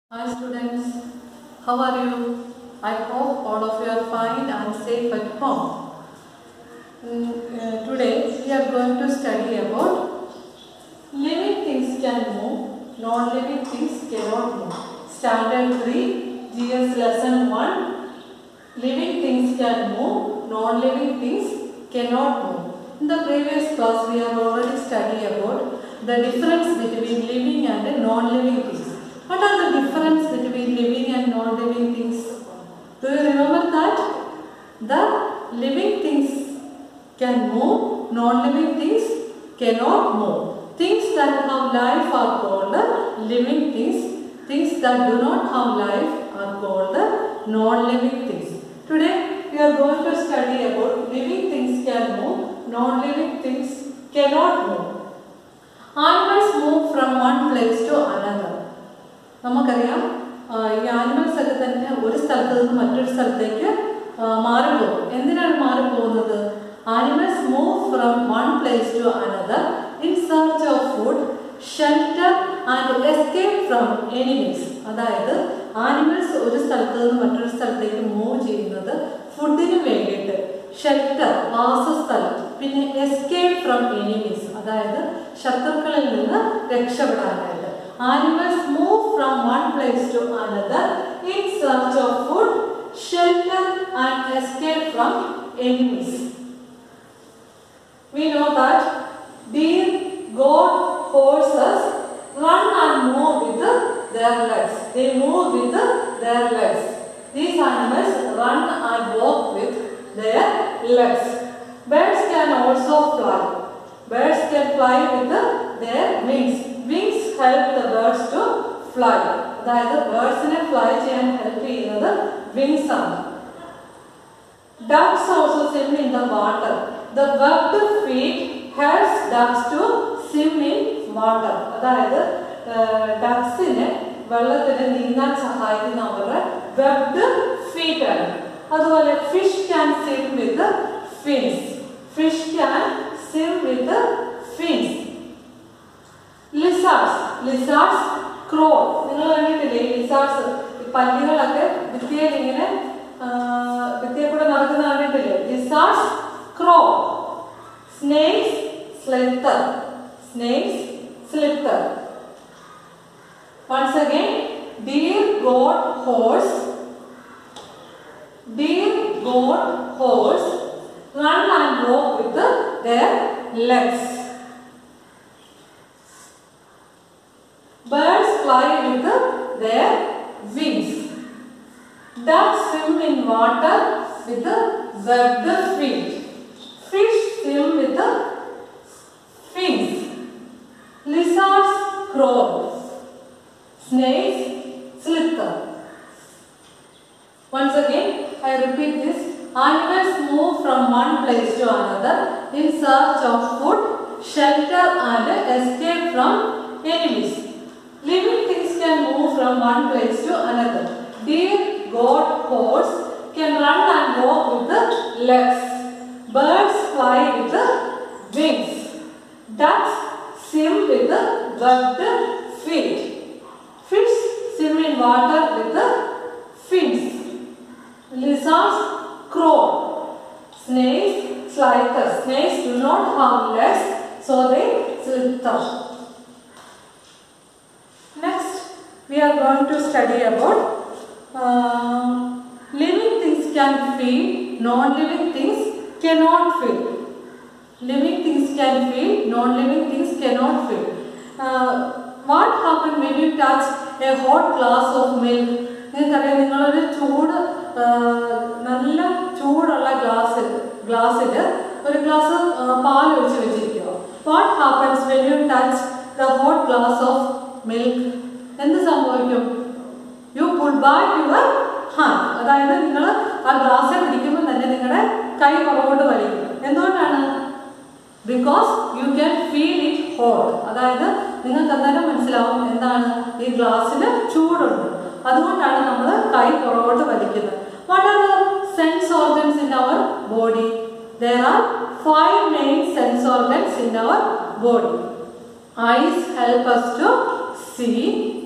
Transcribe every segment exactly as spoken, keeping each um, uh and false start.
Hi students, how are you? I hope all of you are fine and safe at home. Mm, uh, today we are going to study about living things can move, non-living things cannot move. Standard three, G S lesson one, living things can move, non-living things cannot move. In the previous class we have already studied about the difference between living and non-living things. What are the difference between living and non-living things? Do you remember that? The living things can move, non-living things cannot move. Things that have life are called living things. Things that do not have life are called non-living things. Today we are going to study about living things can move, non-living things cannot move. Animals move from one place to another. നമുക്കറിയാം ഈ animals ഒക്കെ തന്നെ ഒരു സ്ഥലത്ത് നിന്ന് മറ്റൊരു സ്ഥലത്തേക്ക് മാറിപ്പോകും. എന്തിനാണ് മാറിപ്പോകുന്നത്? Animals move from one place to another in search of food, shelter and escape from enemies. അതായത് ആനിമൽസ് ഒരു സ്ഥലത്ത് നിന്ന് മറ്റൊരു സ്ഥലത്തേക്ക് മൂവ് ചെയ്യുന്നത് ഫുഡിന് വേണ്ടിയിട്ട്, ഷെൽട്ടർ വാസസ്ഥലം, പിന്നെ എസ്കേപ്പ് ഫ്രം എനിമീസ് അതായത് ശത്രുക്കളിൽ നിന്ന് രക്ഷപ്പെടാനായിട്ട്. Animals move from one place to another in search of food, shelter and escape from enemies. We know that deer, goat, horses run and move with their legs. They move with their legs. These animals run and walk with their legs. Birds can also fly. Birds can fly with their wings. Wings help the birds to fly. അതായത് ബേർഡ്സിനെ fly ചെയ്യാൻ help ചെയ്യുന്നത് wings ആണ്. Ducks also swim in the water. The webbed feet helps ducks to swim in water. അതായത് ഡക്സിനെ വെള്ളത്തിൽ നീന്താൻ സഹായിക്കുന്ന അവരുടെ വെബ്ഡ് ഫീറ്റ് ആണ്. അതുപോലെ fish can swim with fins. Fish can swim with fins. Lizards, lizards crawl. നിങ്ങൾ കണ്ടിട്ടില്ലേ ലിസാർഡ്സ്? ഈ പല്ലികളൊക്കെ ഭിത്തിയിൽ ഇങ്ങനെ ഭിത്തിയെ കൂടെ നടക്കുന്ന കണ്ടിട്ടില്ലേ? Lizards crawl. Snakes slither. Snakes slither. Once again, deer, goat, horse. Deer, goat, horse run and walk with their legs. Birds fly with their wings. Ducks swim in water with webbed feet. Fish swim with fins. Lizards crawl. Snakes slither. Once again, I repeat this. Animals move from one place to another in search of food, shelter and escape from enemies. Living things can move from one place to another. Deer, goat, horse can run and walk with the legs. Birds fly with the wings. Ducks swim with the webbed feet. Fish swim in water with the fins. Lizards crawl. Snakes slither. Snakes do not have legs, so they slither. Next, we are going to study about uh, living things can feel, non-living things cannot feel. Living things can feel, non-living things cannot feel. Uh, what happens when you touch a hot glass of milk? നിങ്ങൾക്കറിയാം, നിങ്ങളൊരു ചൂട് നല്ല ചൂടുള്ള ഗ്ലാസ്സിൽ ഗ്ലാസ്സിൽ ഒരു glass പാൽ ഒഴിച്ച് വെച്ചിരിക്കുക. What happens when you touch the hot glass of milk? എന്ത് സംഭവിക്കും? You pull back your hand. അതായത് നിങ്ങൾ ആ ഗ്ലാസ്സിൽ പിടിക്കുമ്പോൾ തന്നെ നിങ്ങളുടെ കൈ പുറകോട്ട് വലിക്കും. എന്തുകൊണ്ടാണ്? Because you can feel it hot. അതായത് നിങ്ങൾക്ക് അന്നേരം മനസ്സിലാവും എന്താണ് ഈ ഗ്ലാസ്സിന് ചൂടുണ്ട്. അതുകൊണ്ടാണ് നമ്മൾ കൈ പുറകോട്ട് വലിക്കുന്നത്. What are the sense organs in our body? There are five main sense organs in our body. Eyes help us to see.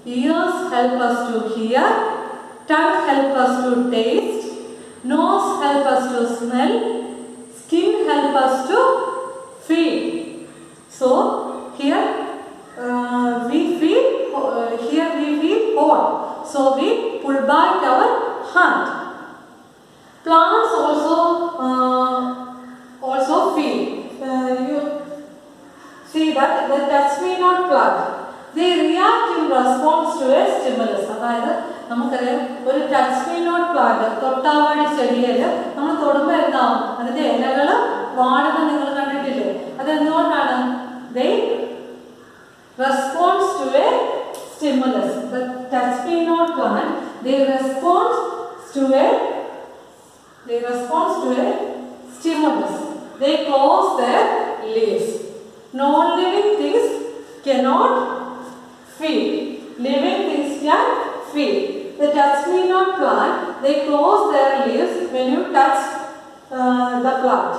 Ears help us to hear, tongue help us to taste, nose help us to smell, skin help us to feel. So here uh, we feel uh, here we feel hot, so we pull back our hand. Plants also uh, also feel. Uh, you see that the touch me not plant, they react in response to a stimulus. അതായത് നമുക്കറിയാം ഒരു touch me not plant തൊട്ടാവാടി ചെടിയിൽ നമ്മൾ തൊടുമ്പോൾ എന്താവും, അതിന്റെ ഇലകൾ വാടുന്നത് നിങ്ങൾ കണ്ടിട്ടില്ലേ? അതെന്തുകൊണ്ടാണ്? they respond to a stimulus. The touch me not plant, they respond to a they respond to a stimulus. They close their leaves. Non-living things cannot feel. Living things can feel. The touch me not plant, they close their leaves when you touch uh, the plant.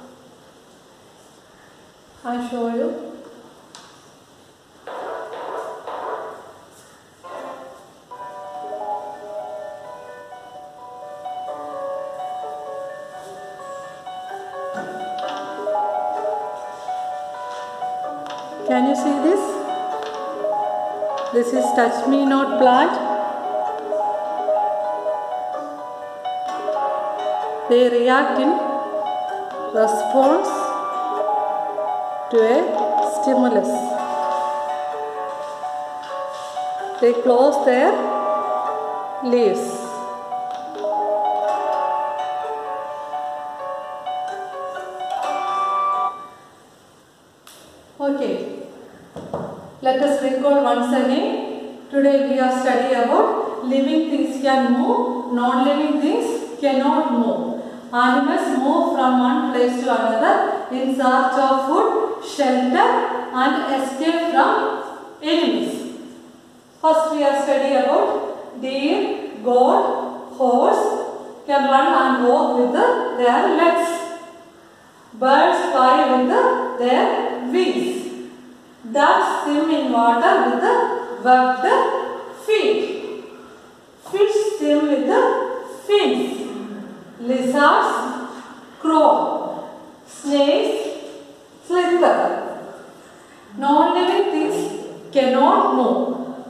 I show you. Can you see this? This is touch me not plant. They react in response to a stimulus. They close their leaves. Okay. Let us recall once again. Today we are studying about living things can move, non-living things cannot move. Animals move from one place to another in search of food, shelter and escape from enemies. First we are studying about deer, goat, horse can run and walk with the, their legs. Birds fly with the, their wings. Ducks swim in water with the webbed feet. Fish swim with the fins. Lizards crawl. Snakes slither. Non-living things cannot move.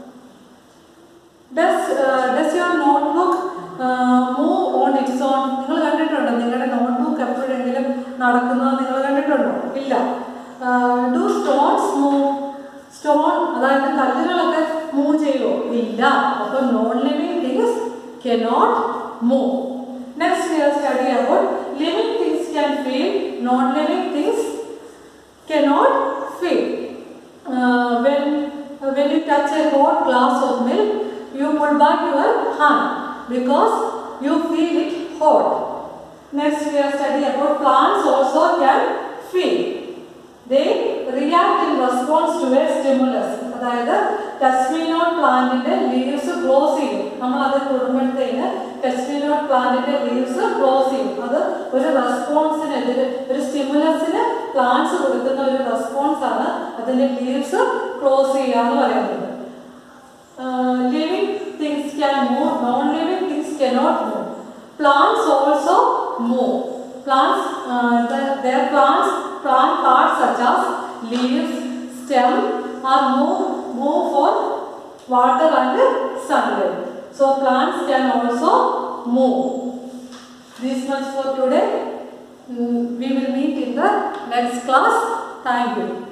Does, uh, does your notebook uh, move on its own? നിങ്ങൾ കണ്ടിട്ടുണ്ടോ നിങ്ങളുടെ notebook എപ്പോഴെങ്കിലും നടക്കുന്നത് നിങ്ങൾ കണ്ടിട്ടുണ്ടോ? ഇല്ല. Do stones move? Stone അതായത് കല്ലുകളൊക്കെ മൂവ് ചെയ്യുമോ? ഇല്ല. അപ്പോൾ non living things cannot move. Next we are study about living things can feel, non living things cannot feel. When when you touch a hot glass of milk, you pull back your hand because you feel it hot. Next we are studying about plants also can feel. They react in response to a stimulus. അതായത് touch me not പ്ലാന്റിന്റെ leaves close ചെയ്യും. നമ്മൾ അത് തൊടുമ്പോഴത്തേന് touch me not പ്ലാന്റിന്റെ leaves close ചെയ്യും. അത് ഒരു റെസ്പോൺസിനെതിരെ, ഒരു സ്റ്റിമുലസിന് പ്ലാന്റ്സ് കൊടുക്കുന്ന ഒരു റെസ്പോൺസ് ആണ് അതിന്റെ ലീവ്സ് ക്ലോസ് ചെയ്യുക എന്ന് പറയുന്നത്. Uh, living things can move, non-living things cannot move. Plants also move. Plants, uh, the, their plants, plant parts such as leaves, stem are move, move for water and sunlight. So plants can also move. This much for today. Mm, we will meet in the next class. Thank you.